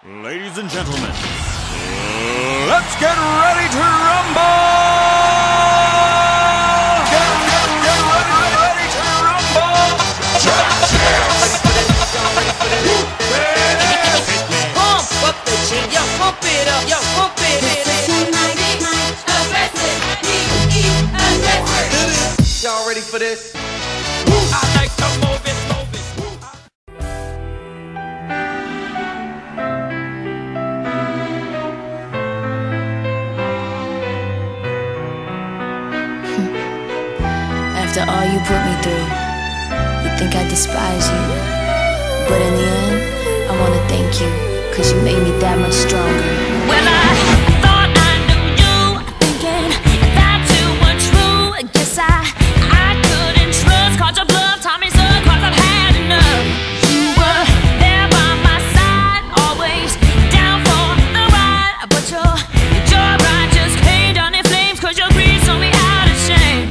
Ladies and gentlemen, let's get ready to rumble! Get ready to rumble! Pump up the jig, yo, pump it up, yo, pump it in. Y'all ready for this? I like to move it, move it. After all you put me through, you think I despise you. But in the end, I wanna thank you, 'cause you made me that much stronger. Well, I thought I knew you, thinking that you were true. Guess I couldn't trust, caught your bluff, taught me so, 'cause I've had enough. You were there by my side, always down for the ride. But your ride just came down in flames, 'cause your greed saw me out of shame.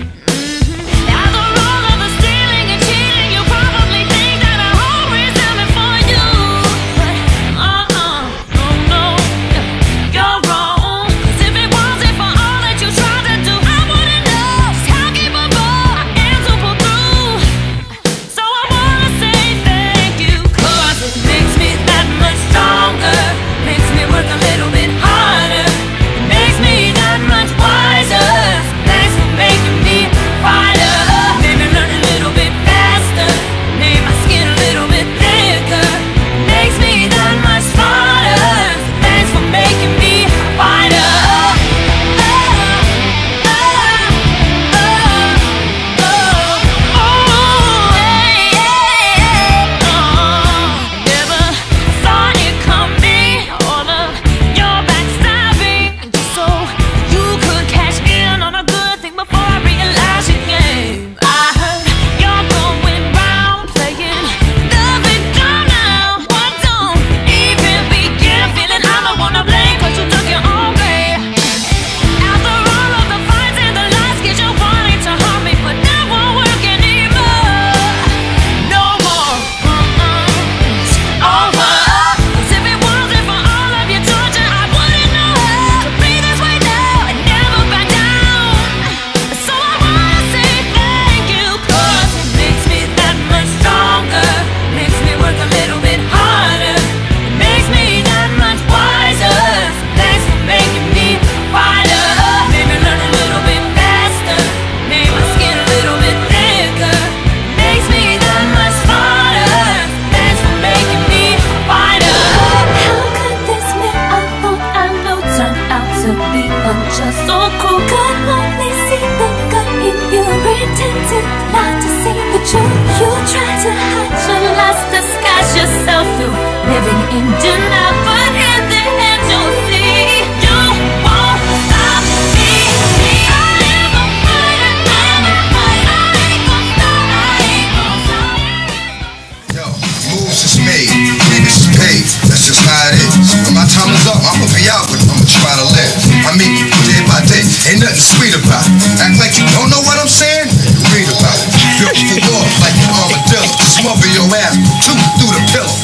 Just so cruel, could only see the good in you. Pretended not to see the truth. You tried to hide your lies, disguise yourself through living in denial. But in the end, you'll see you won't stop me. I am a fighter, I'm a fighter. I ain't gon' stop, I ain't gon' stop. Yo, moves is made, niggas is paid. That's just how it is. When my time is up, I'ma be out, but I'ma try to live. I mean, day by day, ain't nothing sweet about it. Act like you don't know what I'm saying? Read about it. Built for war like an armadillo. Smother your ass, tooth through the pillow.